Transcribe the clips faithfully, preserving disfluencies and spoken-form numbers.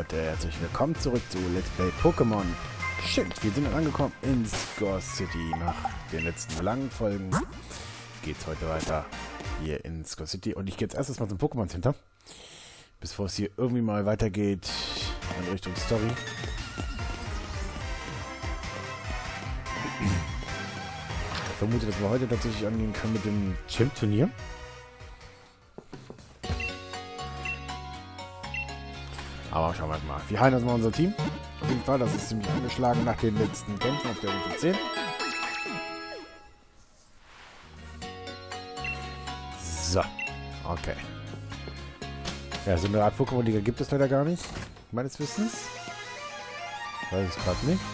Leute, herzlich willkommen zurück zu Let's Play Pokémon Schild. Wir sind angekommen in Score City. Nach den letzten langen Folgen geht's heute weiter hier in Score City. Und ich gehe jetzt erstes mal zum Pokémon Center, bevor es hier irgendwie mal weitergeht in Richtung Story. Ich vermute, dass wir heute tatsächlich angehen können mit dem Chimp-Turnier. Aber schauen wir mal. Wir heilen erstmal unser Team. Auf jeden Fall, das ist ziemlich angeschlagen nach den letzten Kämpfen auf der Route zehn. So. Okay. Ja, so eine Art Pokémon-Liga gibt es leider gar nicht. Meines Wissens. Weiß ich gerade nicht.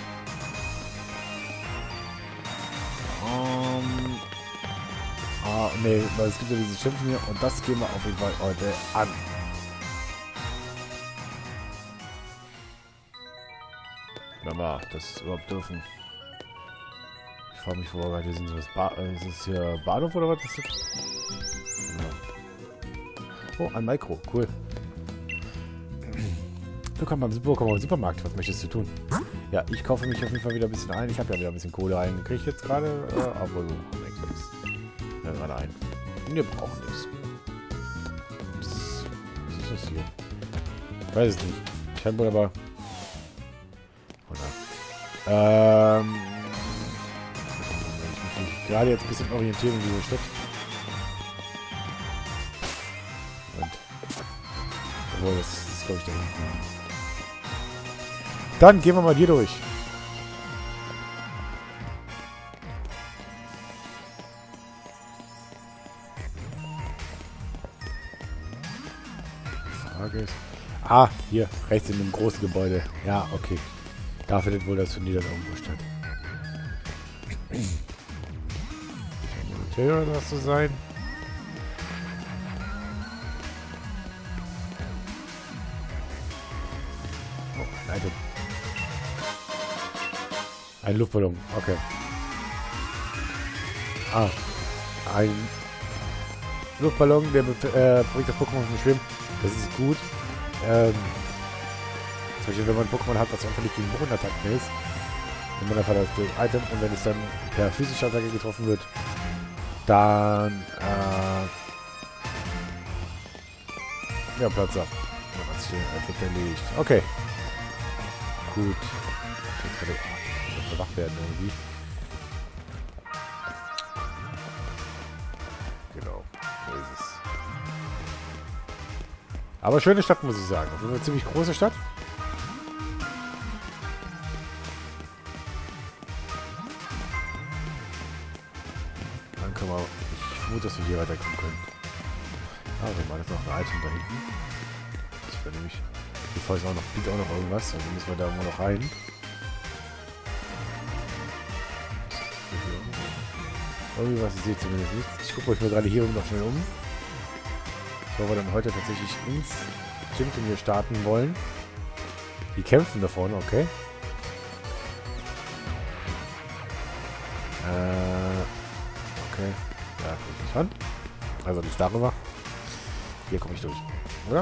Um, ah, nee, weil es gibt ja dieses Schimpfturnier und das gehen wir auf jeden Fall heute an. Wenn wir das überhaupt dürfen. Ich frage mich, wo wir heute sind. Ist, ba ist es hier Bahnhof oder was ist das? Ja. Oh, ein Mikro. Cool. Willkommen beim Pokémon Supermarkt. Was möchtest du tun? Ja, ich kaufe mich auf jeden Fall wieder ein bisschen ein. Ich habe ja wieder ein bisschen Kohle reingekriegt jetzt gerade. Äh, aber so, nichts. Ja, gerade ein. Wir brauchen das. Was ist, was ist das hier? Ich weiß es nicht. Scheinbar aber... Ähm, ich muss mich gerade jetzt ein bisschen orientieren in dieser Stadt. Und, obwohl, das ist, glaube ich, da hinten. Dann gehen wir mal hier durch. Die Frage ist... Ah, hier, rechts in dem großen Gebäude. Ja, okay. Da findet wohl das Turnier dann irgendwo statt. Sollte das so sein? Oh, Leitung. Ein Luftballon, okay. Ah, ein Luftballon, der äh, bringt das Pokémon zum Schwimmen. Das ist gut. Ähm... Zum Beispiel, wenn man ein Pokémon hat, was anfällig gegen Bodenattacken ist, nimmt man einfach das Item und wenn es dann per physischer Attacke getroffen wird, dann äh, ja, Platz ab. Dann hat sich einfach erledigt. Okay. Gut. Jetzt kann ich überwacht werden irgendwie. Genau. So ist es. Aber schöne Stadt, muss ich sagen. Das ist eine ziemlich große Stadt. Ich vermute, dass wir hier weiterkommen können. Ah, wir machen jetzt noch ein Item da hinten. Das wäre nämlich... Bevor es auch noch bietet auch noch irgendwas, also müssen wir da immer noch rein. Irgendwie was, ich sehe zumindest nichts. Ich gucke euch mal gerade hier noch schnell um. Bevor wir dann heute tatsächlich ins Gym-Turnier starten wollen. Die kämpfen da vorne, okay. Äh... Okay. Ja, guck ich an. Also nicht darüber. Hier komme ich durch. Oder?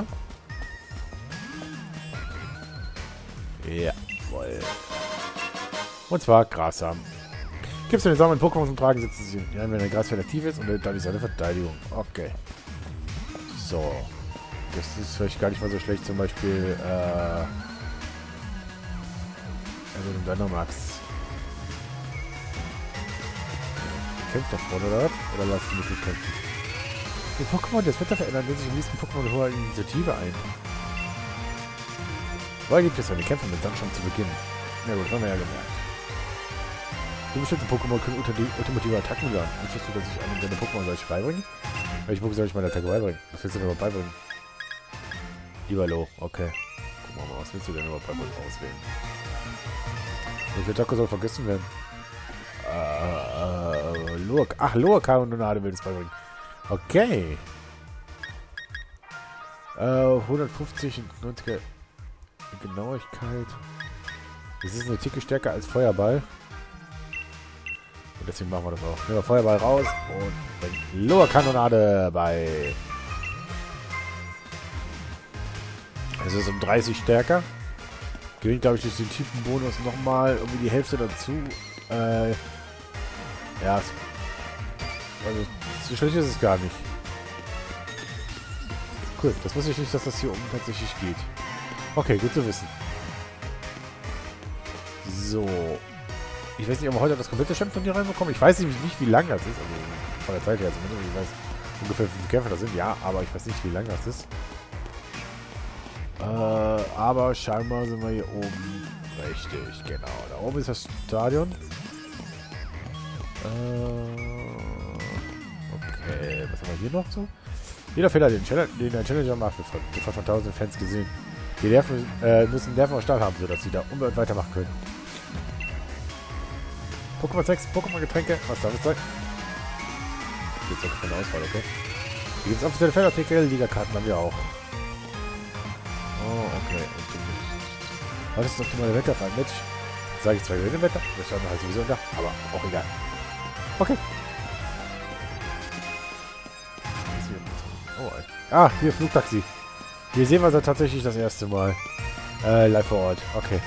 Jawohl. Und zwar Grassamen. Gibst du den Samen in Pokémon zum Tragen, setzen sie sich ein, wenn der Grasfeld aktiv ist und dann ist seine Verteidigung. Okay. So. Das ist vielleicht gar nicht mal so schlecht, zum Beispiel, äh... also im Dynamax. Kämpft da vorne, oder was? Oder lasst du mich nicht kämpfen? Die Pokémon, das Wetter verändern, lösen sich im nächsten Pokémon hoher Initiative ein. Woher gibt es eine Kämpfe mit Sandschirm zu Beginn? Na gut, haben wir ja gemerkt. So bestimmte Pokémon können unter die ultimative Attacken lernen. Möchtest du, dass ich einem deine Pokémon soll ich beibringen? Welche Pokémon soll ich meine Attacke beibringen? Was willst du denn überhaupt beibringen? Livalo, okay. Gucken wir mal, was willst du denn überhaupt beibringen? Auswählen. Welche Attacke soll vergessen werden? Äh, Lurk. Ach, Lurk-Kanonade will es beibringen. Okay. Äh, hundertfünfzig und neunziger Genauigkeit. Das ist eine Ticke stärker als Feuerball. Und deswegen machen wir das auch. Nehmen wir Feuerball raus und dann Lurk-Kanonade bei... Es ist um dreißig stärker. Gewinnt, glaube ich, durch den Typenbonus nochmal irgendwie die Hälfte dazu. Äh, ja, also so schlecht ist es gar nicht. Cool, das wusste ich nicht, dass das hier oben tatsächlich geht. Okay, gut zu wissen. So. Ich weiß nicht, ob wir heute das komplette Champion hier reinbekommen. Ich weiß nämlich nicht, wie lang das ist. Also von der Zeit her zumindest. Ich weiß ungefähr, wie viele Kämpfer das sind. Ja, aber ich weiß nicht, wie lang das ist. Äh, aber scheinbar sind wir hier oben. Richtig, genau. Da oben ist das Stadion. Äh, okay, was haben wir hier noch so? Jeder Fehler, den, Challenge, den der Challenger macht, wird von, wird von tausenden Fans gesehen. Die Nerven, äh, müssen Nerven und Stahl haben, sodass sie da unbedingt weitermachen können. Pokémon sechs, Pokémon-Getränke, was darf es sein? Gibt es auch keine Auswahl, okay? Hier gibt es offizielle Feldartikel, Liga-Karten haben wir auch. Oh, okay. Was ist das optimale Wetter für ein Match? Sage ich zwei Gewinne Wetter, das schauen wir halt sowieso da, aber auch egal. Okay. Oh, ah, hier Flugtaxi. Hier sehen wir sie tatsächlich das erste Mal. Äh, live vor Ort. Okay.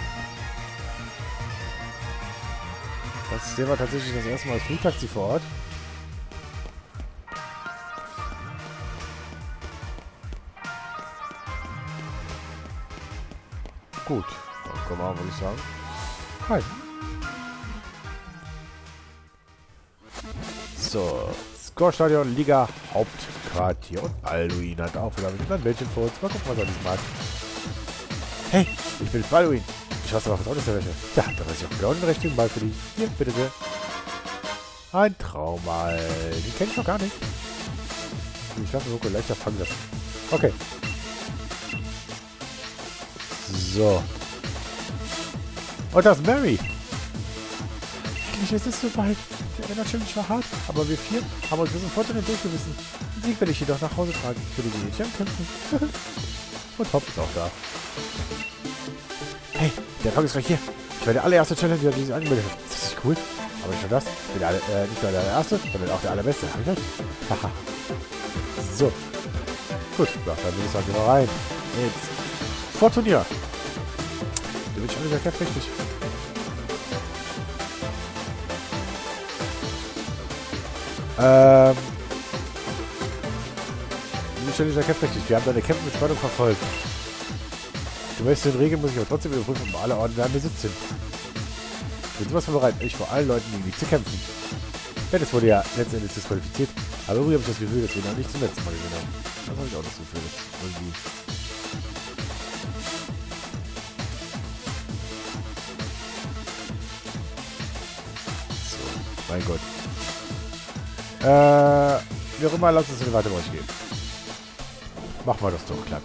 Das sehen wir tatsächlich das erste Mal das Flugtaxi vor Ort. Gut. Dann kommen wir, würde ich sagen. Hi. So. Score-Stadion, Liga, Hauptquartier. Und Balduin hat auch wieder mit einem Bildchen vor uns. Mal gucken, was er diesmal hat. Hey, ich bin Balduin. Ich weiß aber, was auch ist der Wäsche. Ja, da weiß ich auch genau den richtigen Ball für dich. Hier, bitte sehr. Ein Traumal. Den kenne ich noch gar nicht. Ich darf mir leichter fangen lassen. Okay. So. Und das ist Mary. Endlich ist es soweit. Der Arena Challenge war hart, aber wir vier haben uns bis zum Vorteil durchgewissen. Den Sieg werde ich jedoch nach Hause tragen. Ich will die Mädchen kämpfen. Und Hop ist auch da. Hey, der Tag ist gleich hier. Ich war der allererste Challenger, der sich angemeldet hat. Ist das nicht cool? Aber nicht nur das. Ich bin der, äh, nicht nur der allererste, sondern auch der allerbeste. Hab ich recht? Haha. So. Gut, ja, dann will ich sagen, gehen wir rein. Jetzt. Vor Turnier. Du bist schon wieder kämpft richtig. Ähm. Du bist schon wieder kämpft richtig. Wir haben deine Kämpfe mit Spannung verfolgt. Du weißt, den Regeln muss ich aber trotzdem überprüfen, ob alle Orden da im Besitz sind. Ich bin sowas von bereit, euch vor allen Leuten gegen dich zu kämpfen. Dennis wurde ja letztendlich disqualifiziert, aber irgendwie habe ich das Gefühl, dass wir noch nicht zum letzten Mal gewinnen haben. Das habe ich auch das Gefühl, dass irgendwie... So, mein Gott. Äh, wie auch immer, lasst uns in die Wartebereich gehen. Machen wir das doch glatt.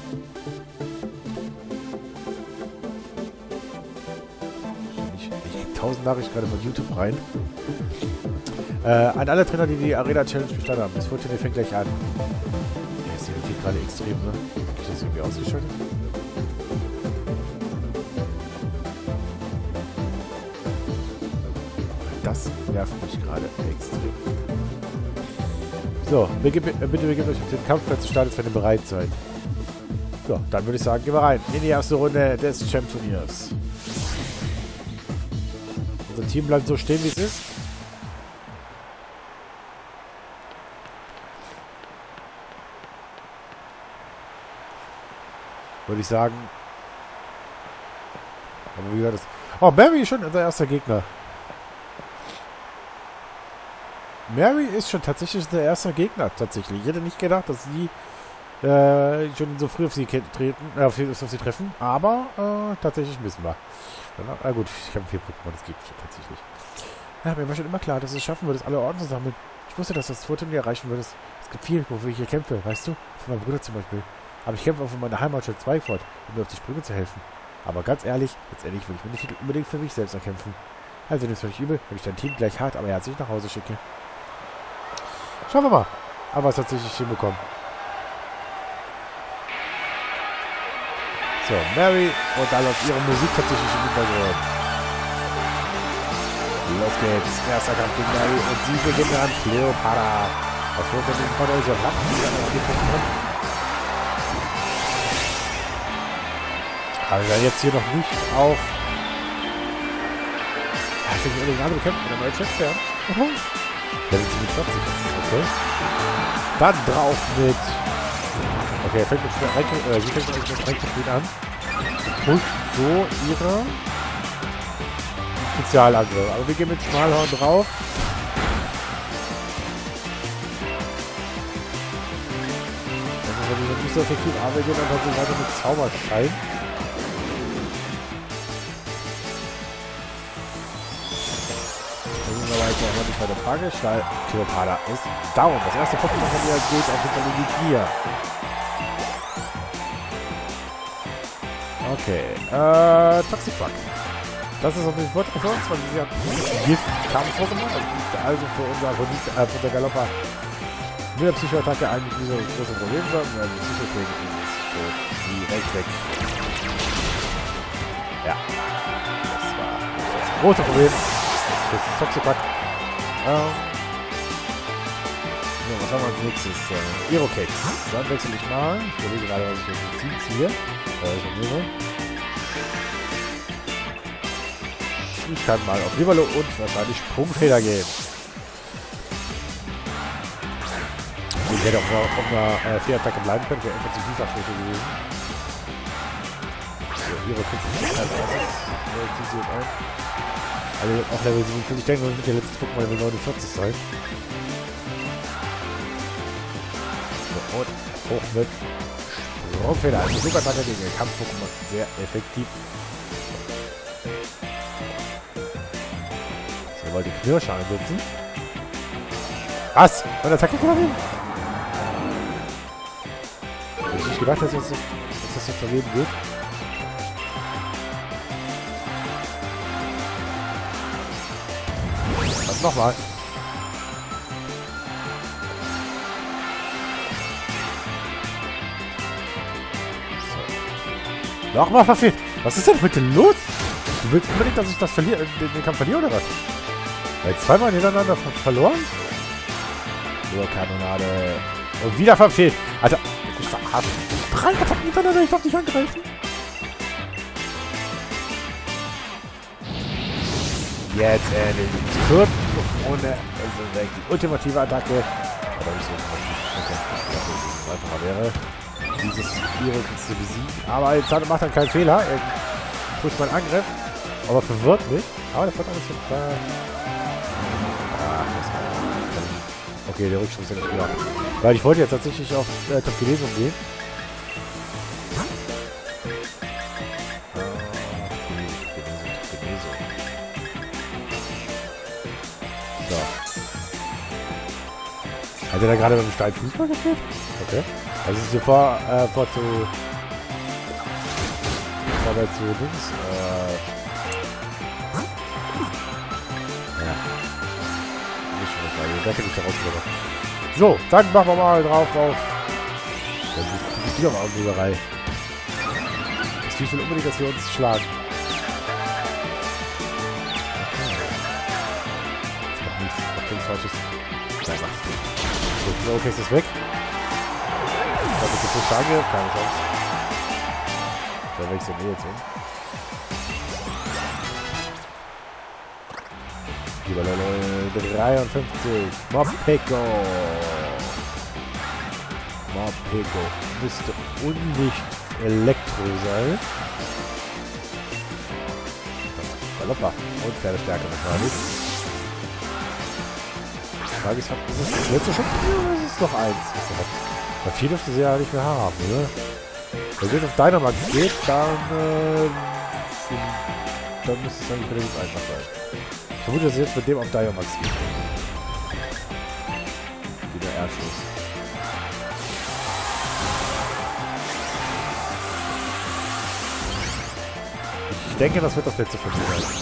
tausend Nachrichten gerade von YouTube rein. Äh, an alle Trainer, die die Arena Challenge bestanden haben. Das Vorteil fängt gleich an. Der ist hier gerade extrem, ne? Hab ich das irgendwie ausgeschaltet? Das nervt mich gerade extrem. So, begib, äh, bitte begebt euch auf den Kampfplatz des Startes, wenn ihr bereit seid. So, dann würde ich sagen, gehen wir rein in die erste Runde des Champ-Turniers. Unser Team bleibt so stehen, wie es ist. Würde ich sagen. Aber wie gesagt, das... Oh, Mary ist schon unser erster Gegner. Mary ist schon tatsächlich unser erster Gegner. Tatsächlich. Ich hätte nicht gedacht, dass sie äh, schon so früh auf sie treten, äh, auf, sie, auf sie treffen. Aber äh, tatsächlich müssen wir. Na ah, gut, ich habe vier Pokémon, das geht schon tatsächlich. Ja, mir war schon immer klar, dass es schaffen würdest, alle Orden zu sammeln. Ich wusste, dass du das Vorturnier erreichen würdest. Es gibt viel, wofür ich hier kämpfe, weißt du? Für meinen Bruder zum Beispiel. Aber ich kämpfe auch für meine Heimatstadt Zweigfurt, um mir auf die Sprünge zu helfen. Aber ganz ehrlich, letztendlich will ich mir den Titel unbedingt für mich selbst erkämpfen. Also nimm's euch übel, wenn ich dein Team gleich hart, aber herzlich nach Hause schicke. Schauen wir mal, aber es tatsächlich hinbekommen. So, Mary und dann auf ihre Musik tatsächlich im Hintergrund. Los geht's. Erster Kampf gegen Mary und sie beginnen an Cleopatra. Auf fünfzehn von euch und Aber wir werden jetzt hier noch nicht auf... Ja, ich denke, wir den anderen kämpfen, der neue Chef werden. Level siebenundvierzig ist das, okay. Dann drauf mit... Okay, er fängt mit Ränke, äh, sie fängt mit Ränkespiel an. Sie pusht so ihre Spezialangriff. Aber wir gehen mit Schmalhorn drauf. Das ist natürlich nicht so effektiv, aber wir gehen dann trotzdem weiter mit Zauberschein. Das ist aber jetzt auch noch nicht weiter tragisch, weil Theopada ist down. Das erste Pokémon von ihr geht auf jeden Fall in die Gier. Okay, äh, Toxifrack. Das ist natürlich Vorteil für uns, weil sie hat Gift-Kampf-Pokémon. Also für unser, äh, für unser Galopper mit der Psychoattacke eigentlich nicht so ein großes Problem sein. Also Psychotechnik ist schon direkt weg. Ja, das war das große Problem. Das ist Toxifrack. Ähm, so, was haben wir als nächstes? Äh, Aerokex. Dann wechsle ich mal. Ich überlege gerade, was ich jetzt ziehe. Äh, Ich kann mal auf Livalo und wahrscheinlich Sprungfeder gehen. Ich hätte auch noch auf einer äh, Fehrattacke bleiben können, wäre einfach zu Dieselschwäche gewesen. So, Hero kriegt sich als erstes. Zieht sie jetzt ein. Also auch Level siebenundvierzig. Ich denke, wir wird der letzte Pokémon Level neunundvierzig sein. So, und hoch mit Sprungfeder. Also Superattacke gegen den Kampf-Pokémon sehr effektiv. Wir wollen die Knirsche einsetzen. Was? Meine Attacke kommt hin? Hätte ich nicht gedacht, dass, jetzt, dass das jetzt verleben geht. Was nochmal? So. Nochmal verfehlt. Was ist denn heute los? Du willst unbedingt, dass ich das verliere, den, den Kampf verliere oder was? Jetzt zweimal hintereinander ver verloren? Nur Kanonade. Und wieder verfehlt. Alter, ich verarscht. Drei Attacken hintereinander, ich darf dich angreifen. Jetzt endlich. Die vierten ohne. Also weg. Die ultimative Attacke. Oder nicht so okay. Einfacher wäre. Dieses Hero kriegst du besiegt. Aber jetzt hat, macht er keinen Fehler. Er pusht meinen Angriff. Aber verwirrt mich. Aber der Vorteil ist jetzt da. Okay, der Rückschluss hätte ich gedacht. Weil ich wollte jetzt tatsächlich auf äh, Top Genesung gehen. So. Hat er da gerade beim Stein Fußball gespielt? Okay. Also ist hier vor, äh, vor zu... Vor der zu Dings, äh... Ja. Da kann ich da rausgekommen. So, dann machen wir mal drauf auf. Dann ist die doch mal Augenleserei. Ich will unbedingt, dass wir uns schlagen. Okay. Das macht nichts. Macht nichts Falsches. Nein, macht es nicht. So, okay, ist das weg. Ich habe jetzt den Push angehört. Keine Chance. Da wechseln wir jetzt um. Lieber Leute, dreiundfünfzig. Morpeko. Morpeko. Müsste undicht Elektro sein. Galoppa. Und Pferdestärke wahrscheinlich. Die Frage ist, ist das das letzte schon? Ja, das ist noch eins. Bei vier dürfte sie ja nicht mehr haben, oder? Wenn es jetzt auf Dynamax geht, dann, äh, dann müsste es eigentlich relativ einfach sein. Ich vermute, dass es jetzt mit dem auf Dynamax geht. Wieder Erschuss. Ich denke, das wird das letzte von mir sein.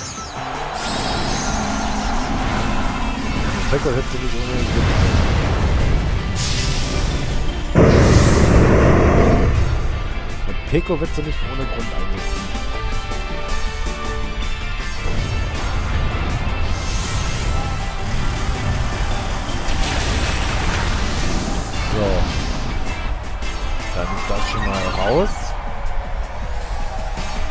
Peko hätte nicht ohne Und Peko wird sie nicht ohne Grund einsetzen. So. Dann ist das schon mal raus.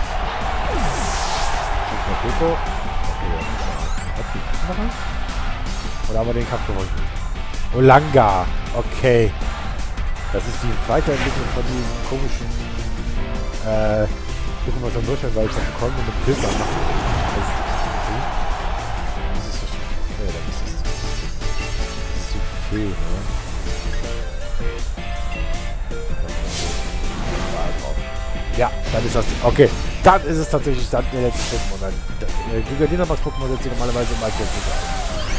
noch eins? Oder haben wir den Kampf gewonnen? Olanga. Okay. Das ist die Weiterentwicklung von diesem komischen äh, Pokémon von Durchschnitt, weil ich das bekommen und mit Pilz anmachen. Das ist das ist so ja, das ist das ist so viel, ne? Ja, dann ist das. Okay. Dann ist es tatsächlich dann der letzte Pokémon. Dann äh, Gigardinamax-Pokémon setzt sich normalerweise mal jetzt nicht ein.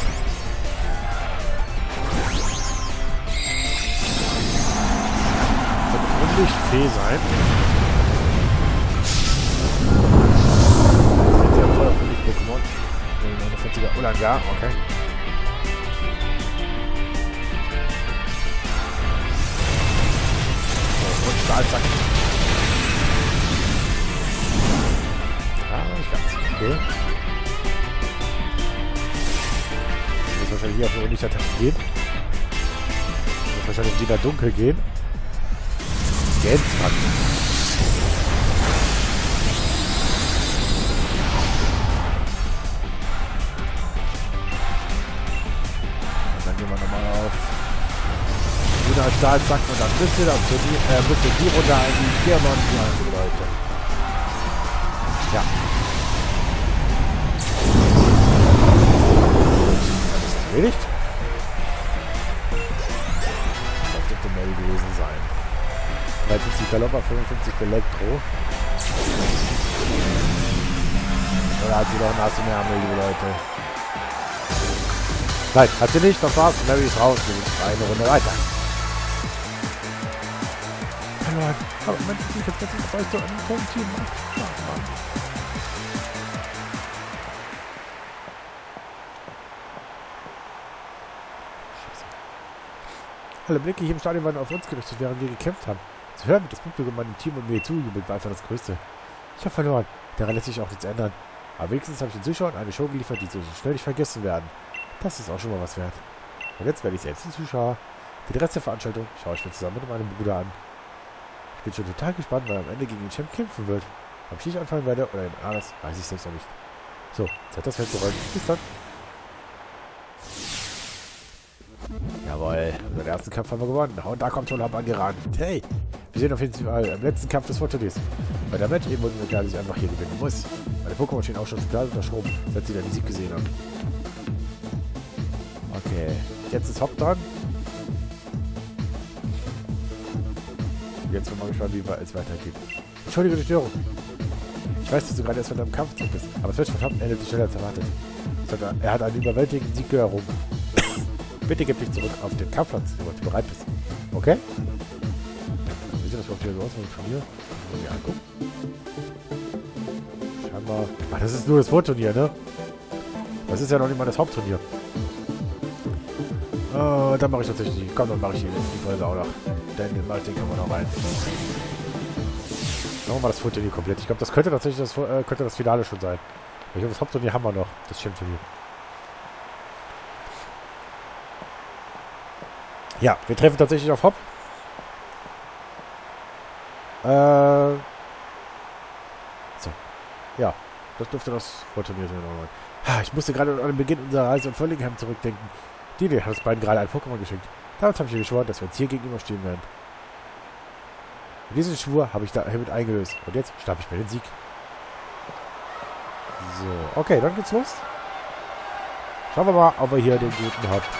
Wird nicht Fee sein. Das ist ja voll auf Pokémon. neunundvierziger Olanga, okay. So, und Stahlzack. Okay. Ich muss wahrscheinlich hier auf die Unlichtattacke gehen. Ich muss wahrscheinlich in die da dunkel gehen. Gänzmann. Und dann gehen wir nochmal auf Wiener Stahlzack und dann müsste das für die, äh, müsste die runter in die Diamant rein, Leute. Ja. Erledigt? Das dürfte Mary gewesen sein. dreiundfünfzig Galopper, fünfundfünfzig Elektro. Oder hat sie doch einen Ass im Ärmel, liebe Leute? Nein, hat sie nicht. Das war's. Mary ist raus. Wir sind eine Runde weiter. Hallo, aber man sieht mich jetzt ganz was ich so an einem tollen Team mache. Alle Blicke hier im Stadion waren auf uns gerichtet, während wir gekämpft haben. Zu hören, wie das Publikum meinem Team und mir zujubelt, war einfach das Größte. Ich habe verloren. Daran lässt sich auch nichts ändern. Aber wenigstens habe ich den Zuschauern eine Show geliefert, die so schnell nicht vergessen werden. Das ist auch schon mal was wert. Und jetzt werde ich selbst ein Zuschauer. Für den Rest der Veranstaltung schaue ich mir zusammen mit meinem Bruder an. Ich bin schon total gespannt, wer am Ende gegen den Champ kämpfen wird. Ob ich anfangen werde oder jemand anderes, weiß ich selbst noch nicht. So, Zeit das Feld zu räumen. Bis dann. Jawohl, unseren ersten Kampf haben wir gewonnen. Und da kommt Tolab angerannt. Hey, wir sehen auf jeden Fall im letzten Kampf des Vorturniers. Bei der Match eben wurden wir klar, dass ich einfach hier gewinnen muss. Meine Pokémon stehen auch schon total unterschroben, seit sie dann die Sieg gesehen haben. Okay, jetzt ist Hop dran. Jetzt bin ich mal gespannt, wie es weitergeht. Entschuldige die Störung. Ich weiß, dass du gerade erst von deinem Kampf zurück bist, aber das Match von Hop endet schneller als erwartet. Er hat einen überwältigenden Sieg errungen. Bitte gib dich zurück auf den Kampfplatz, wenn du bereit bist. Okay? Wie sieht das überhaupt hier so aus mit dem Turnier? Wollen wir angucken? Scheinbar. Ach, das ist nur das Vorturnier, ne? Das ist ja noch nicht mal das Hauptturnier. Oh, dann mache ich tatsächlich. Komm, dann mache ich die, die Folge auch noch. Denn den Martin kann man noch rein. Machen wir mal das Vorturnier komplett. Ich glaube, das könnte tatsächlich das, äh, könnte das Finale schon sein. Ich glaube, das Hauptturnier haben wir noch. Das Champ-Turnier. Ja, wir treffen tatsächlich auf Hop. Äh. So. Ja, das dürfte das Vorturnier sein. Ich musste gerade an den Beginn unserer Reise in Völlingham zurückdenken. Die Idee hat uns beiden gerade ein Pokémon geschenkt. Damals habe ich mir geschworen, dass wir uns hier gegenüberstehen werden. Und diesen Schwur habe ich da hiermit eingelöst. Und jetzt schnapp ich mir den Sieg. So, okay, dann geht's los. Schauen wir mal, ob wir hier den guten Hop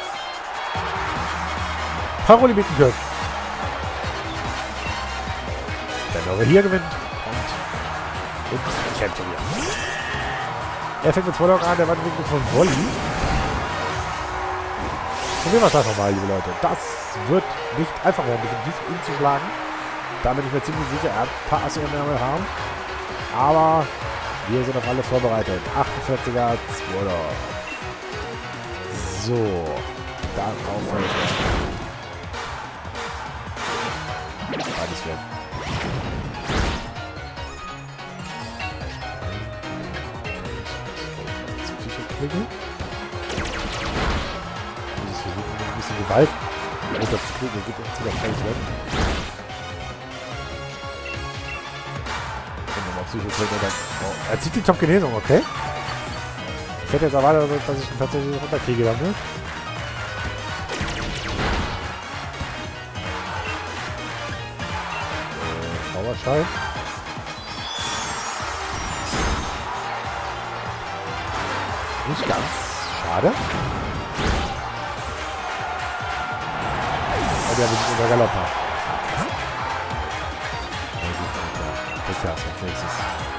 Paroli bieten können. Wenn wir hier gewinnt und, und Champion hier. Er fängt mit Zwollock an, der Wandwinkel von Wolli. Probieren wir es einfach mal, liebe Leute. Das wird nicht einfach werden, definitiv ihn zu schlagen. Da bin ich mir ziemlich sicher, er hat ein paar Asse im Ärmel haben. Aber wir sind auf alles vorbereitet. achtundvierziger Zwollock. So. Darauf fällt er. Beides weg. Psycho-Klinge. Dieses versuchen ein bisschen Gewalt runterzukriegen, geht uns wieder gleich weg. Und nochmal Psycho-Klinge dann. Oh, er zieht die Top-Genesung, okay? Ich hätte jetzt erwartet, dass ich ihn tatsächlich runterkriege damit. Äh, Zauberschein. Nicht ganz. Schade. Oh, der wird unser Galopper. Das ist ja als nächstes.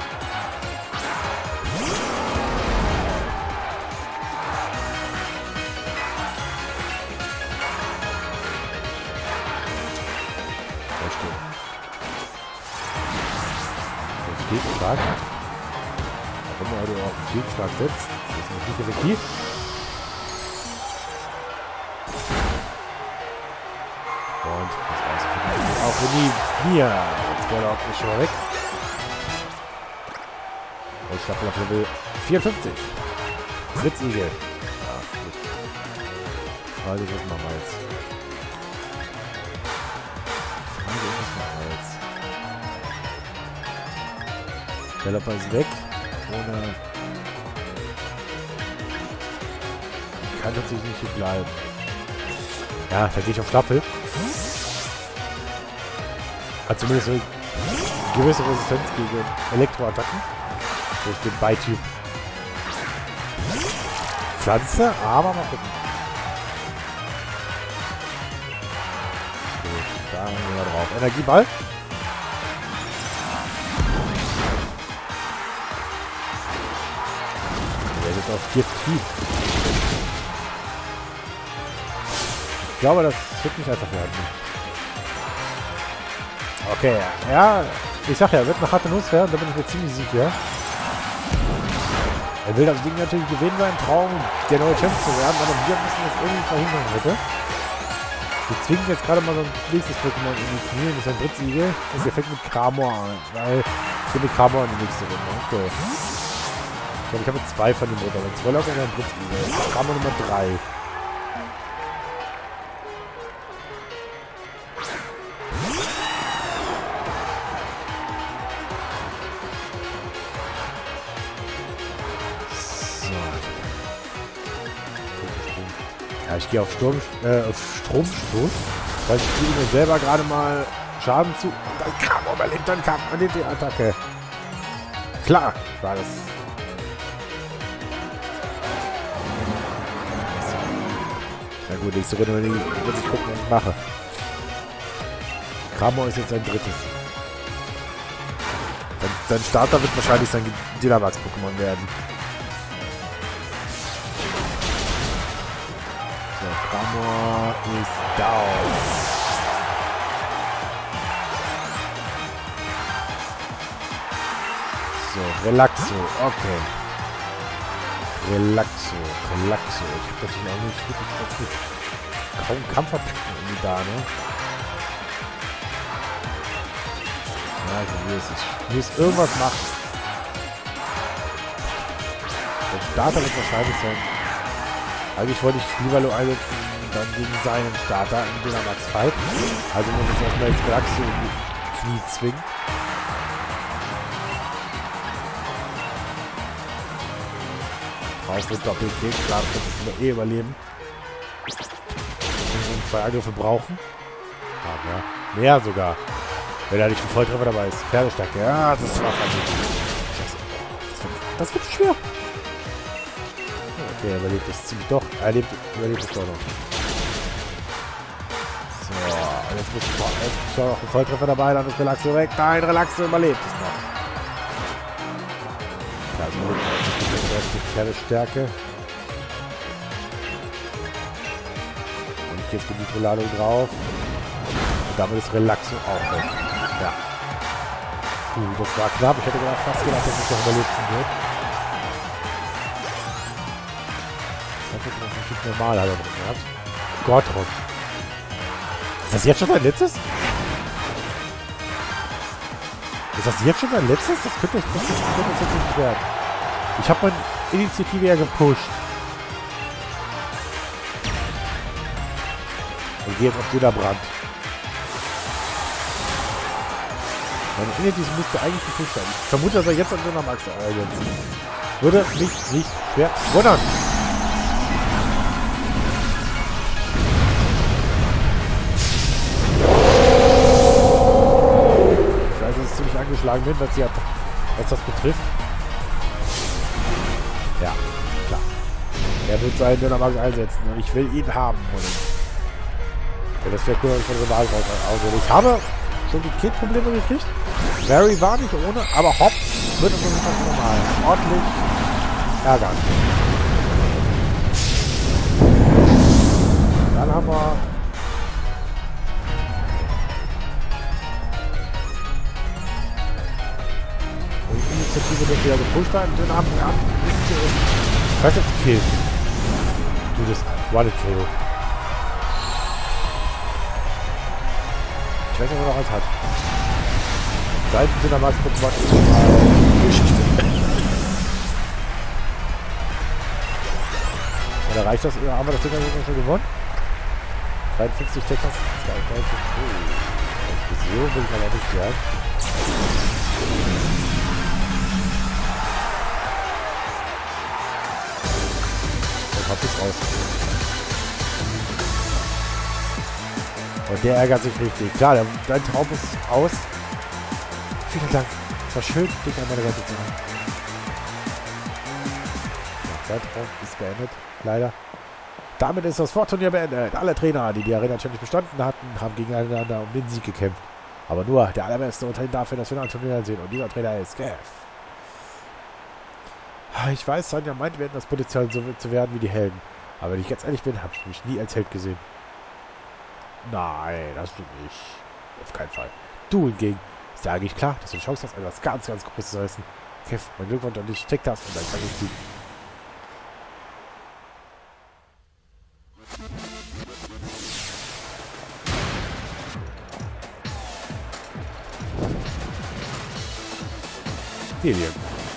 Gegenschlag. Warum er auf den Gegenschlag setzt, ist nicht effektiv. Und das Ganze findet auch in die Knie. Jetzt wäre er auch schon mal weg. Und Staffel auf Level vierundfünfzig. Blitzigel. Ja, gut. Frage, was machen wir jetzt? Frage, was machen wir jetzt? Galopper ist weg. Ohne. Ich kann tatsächlich nicht hier bleiben. Ja, da gehe ich auf Staffel. Hat zumindest eine gewisse Resistenz gegen Elektroattacken. Durch den Beityp. Pflanze, aber mal gucken. Gut, da gehen wir drauf. Energieball. Auf Gift tief. Ich glaube, das wird nicht einfach werden. Okay, ja, ich sag ja, er wird eine harte Nuss werden, da bin ich mir ziemlich sicher. Er will das Ding natürlich gewinnen, sein Traum, der neue Champ zu werden, aber wir müssen das irgendwie verhindern, bitte. Wir zwingen jetzt gerade mal so ein nächstes Pokémon in die Knie, das ist ein Blitzigel. Und der fängt mit Kramor an, weil ich bin mit Kramor in die nächste Runde. Okay. Ich glaube, ich habe jetzt zwei von dem Motor. Ein Zwöllock und ein Blitzigel. Kramor Nummer drei. Ja, ich gehe auf Sturm, äh, auf Stromstoß, weil ich spiele mir selber gerade mal Schaden zu. Und dann kam er überlebt, dann kam man die Attacke. Klar, war das. Na gut, nächste Runde muss ich gucken, was ich mache. Kramor ist jetzt sein drittes. Sein, sein Starter wird wahrscheinlich sein Dynamax-Pokémon werden. Kramor ist down. So, Relaxo, okay. Relaxo, Relaxo. Ich hab natürlich auch nicht wirklich dazu. Kaum Kampfattacken irgendwie da, ne? Ja, also wie es ist. Ich muss irgendwas machen. Der Starter wird wahrscheinlich sein. Eigentlich wollte ich Livalo einsetzen, dann gegen seinen Starter in Dynamax Fight. Also muss ich erstmal jetzt Relaxo in die Knie zwingen. Drauf mit Doppelkick, klar, das ist eh überleben. Wir müssen zwei Angriffe brauchen. Aber mehr sogar. Wenn da nicht ein Volltreffer dabei ist. Pferdestärke, ja, das war verdammt. Das wird schwer. Okay, er überlebt es ziemlich doch. Er lebt, überlebt es doch noch. So, und jetzt muss ich jetzt noch ein Volltreffer dabei, dann ist Relaxo weg. Nein, Relaxo überlebt es noch. Ja, also die Pferdestärke. Und ich gehe jetzt mit Nitroladung drauf. Und damit ist Relaxo auch weg. Ja. Puh, das war knapp. Ich hätte gedacht, fast gedacht, dass es noch überlebt wird. Das ist normal, hat er drin gehabt. Gott, Rock. Ist das jetzt schon dein letztes? Ist das jetzt schon dein letztes? Das könnte ich das könnte jetzt nicht werden. Ich habe meine Initiative ja gepusht. Und gehe jetzt auf Dünnerbrand. Meine Initiative müsste eigentlich gepusht sein. Ich vermute, dass er jetzt an Dynamax einsetzt. Würde mich nicht schwer wundern. Ich weiß, dass ich ziemlich angeschlagen bin, was, sie hat, was das betrifft. Ja, klar. Er wird seinen Dynamax einsetzen und ich will ihn haben. Ja, das wäre cool, wenn ich von der Wahl raus ausgehe. Ich habe schon die Kid-Probleme gekriegt. Mary war nicht ohne, aber Hop wird uns einfach normal ordentlich ärgern. Dann haben wir die Initiative wird wieder gepusht werden. Dann haben wir ab. Was ist jetzt Kill? Du das Wallet Kill. Ich weiß nicht, ob er noch eins hat. Seiten sind am Max Pokémon ist mal Geschichte. Oder reicht das? Haben wir das Ding schon gewonnen? dreiundfünfzig Texas. zweiundneunzig. Oh. So will ich aber nicht werden. Und hab es raus. Und der ärgert sich richtig. Klar, der, dein Traum ist aus. Vielen Dank. Es war schön, dich an meiner Seite zu haben. Der Zeitraum ist beendet. Leider. Damit ist das Vorturnier beendet. Alle Trainer, die die Arena Challenge bestanden hatten, haben gegeneinander um den Sieg gekämpft. Aber nur der Allerbeste unter ihnen dafür, dass wir ein Turnier sehen. Und dieser Trainer ist Kev. Ich weiß, Sonja meint, wir hätten das Potenzial, so zu werden wie die Helden. Aber wenn ich ganz ehrlich bin, habe ich mich nie als Held gesehen. Nein, das stimmt nicht. Auf keinen Fall. Du hingegen, ist ja eigentlich klar, dass du die Chance hast, etwas ganz, ganz Großes zu reißen. Kev, mein Glückwunsch an dich, steckt das und dann kann ich die. Helium.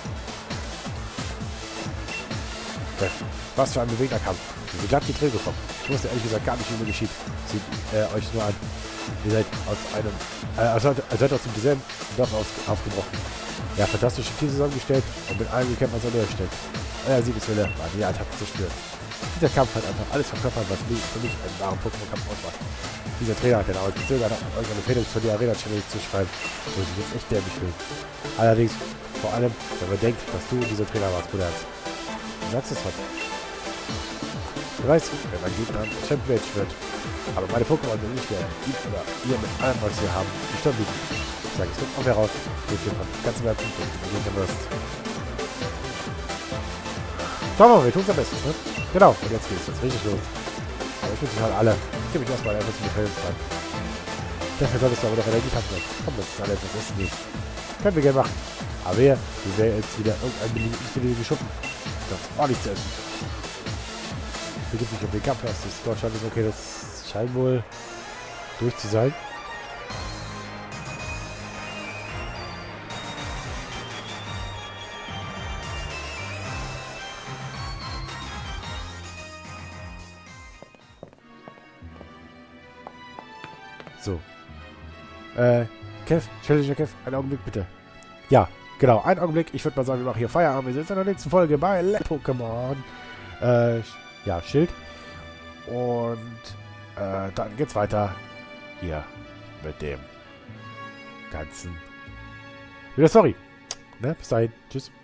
Kev, was für ein bewegter Kampf. Wir sind glatt die Träne gekommen. Ich wusste ehrlich gesagt gar nicht, wie mir geschieht. Sieht äh, euch nur an. Ihr seid aus einem, äh, also, also seid aus dem selben Dorf aus, aufgebrochen. Ja, fantastische Team zusammengestellt und mit allen gekämpft, was er durchstellt. Euer Siegeswille war die Attacke zu spüren. Dieser Kampf hat einfach alles verkörpert, was mich, für mich einen wahren Pokémon-Kampf ausmacht. Dieser Trainer hat den damals gezögert, hat euch eine Fehde für die Arena Challenge zu schreiben, wo ich jetzt echt dämlich will. Allerdings, vor allem, wenn man denkt, dass du dieser Trainer warst, Bruder. Du sagst es heute. Ich weiß, wenn mein Gegner ein Champion wird, aber meine Pokémon will nicht mehr ihr oder ihr mit allem, was wir haben, die Stirn bieten. Ich sage es jetzt auch heraus, geht hier von ganzem Herzen und du gehen wirst. Schauen wir mal, wir tun es am besten, ne? Genau, und jetzt geht's jetzt richtig los. Aber ich wünsche halt alle. Ich gebe mich erstmal einfach zum Hotel rein. Dafür solltest du aber doch Energie haben. Komm, das ist alle etwas essen gehen. Können wir gerne machen. Aber wer, wir werden jetzt wieder irgendein beliebiges Schuppen. Das ist ordentlich zu essen. Hier gibt es nicht auf den Kampf, das ist Deutschland ist okay, das scheint wohl durch zu sein. So. Äh, Kev, Challenger Kev, einen Augenblick bitte. Ja, genau, einen Augenblick. Ich würde mal sagen, wir machen hier Feierabend. Wir sind in der nächsten Folge bei Let's Pokémon. Äh, ja, Schild. Und äh, dann geht's weiter hier mit dem ganzen. Wieder sorry. Ne? Bis dahin. Tschüss.